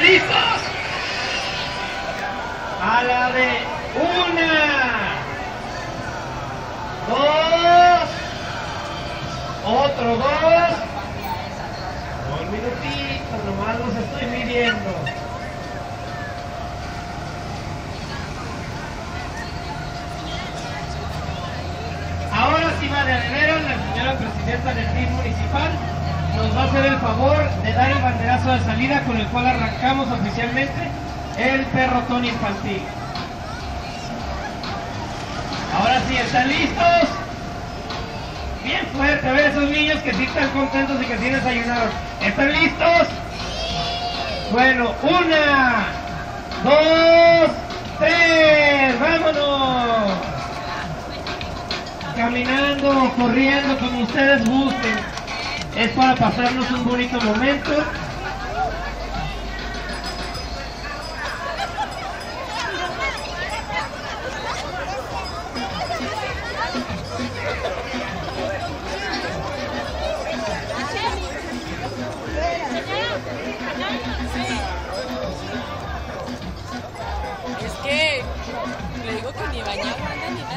¿Listos? A la de 1, 2, otro 2. Un minutito, nomás los estoy midiendo. Ahora sí va de veras, la señora presidenta del PIB municipal nos va a hacer el favor de dar el banderazo de salida con el cual arrancamos oficialmente el perrotón infantil. Ahora sí, ¿están listos? Bien fuerte, a ver esos niños que sí están contentos y que sí desayunaron. ¿Están listos? Bueno, 1, 2, 3, ¡vámonos! Caminando, corriendo, como ustedes gusten. Es para pasarnos un bonito momento. Es que le digo que ni bañado anda ni